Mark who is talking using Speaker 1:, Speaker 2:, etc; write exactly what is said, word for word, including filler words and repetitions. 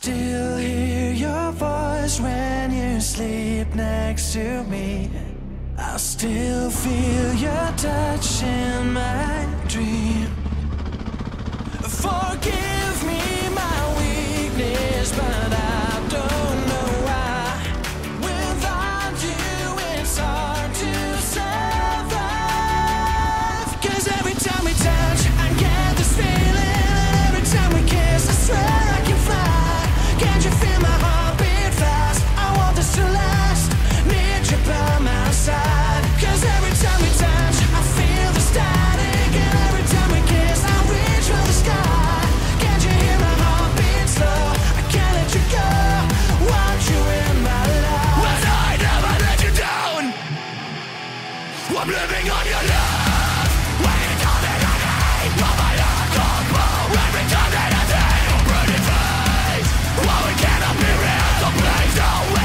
Speaker 1: still hear your voice when you sleep next to me. I still feel your touch in my dream. Forgive me my weakness, but I don't know why. Without you it's hard to survive. Cause every time we touch I get this feeling, and every time we kiss I swear I can fly. Can't you feel my heartbeat fast? I want this to last, need you by my side. Cause every time we touch I feel the static, and every time we kiss I reach for the sky. Can't you hear my heartbeat slow? I can't let you go, want you in my life. When I never let you down, I'm living on your love. When you tell me I hate, well my heart don't blow. Every time that I see your pretty face, well we cannot be real, so please don't.